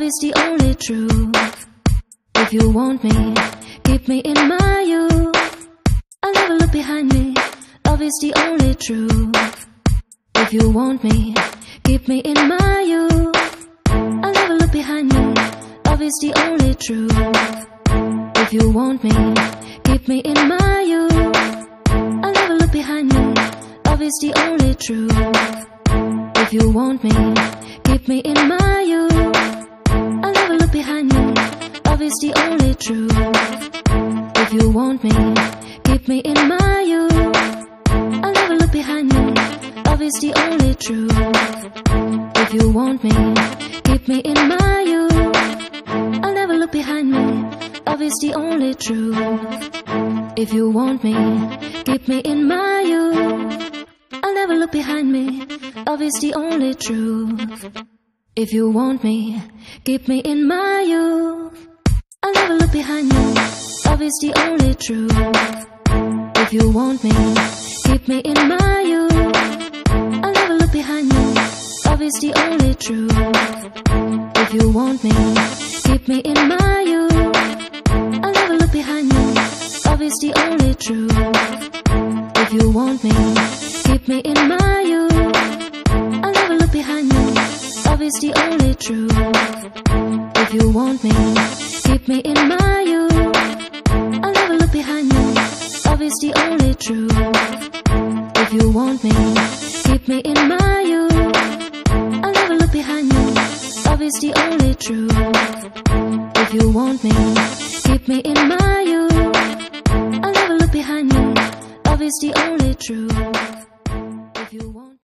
is the only truth. If you want me, keep me in my youth. I'll never look behind me. Love is the only truth. If you want me, keep me in my youth. I'll never look behind me. Love is the only truth. If you want me, keep me in my youth. I'll never look behind me. Love is the only truth. If you want me, keep me in my youth. I'll never look behind me. Love is the only truth. If you want me, keep me in my youth. I'll never look behind me. Love is the only truth. If you want me, keep me in my youth. I'll never look behind me. Love is the only truth. If you want me, keep me in my youth. I'll never look behind me. Love is the only truth. If you want me, keep me in my youth. I'll never look behind me. Love is the only truth. If you want me, keep me in my youth. I'll never look behind me. Love is the only truth. If you want me, keep me in my youth. I'll never look behind me. Love is the only truth. If you want me, keep me in my youth. I'll never look behind me. Love is the only truth. If you want me, keep me in my youth. I'll never look behind me. Love is the only truth. If you want me, keep me in my youth. I'll never look behind me. Love is the only truth. If you want me, keep me in my youth. I'll never look behind me. Love is the only truth. If you want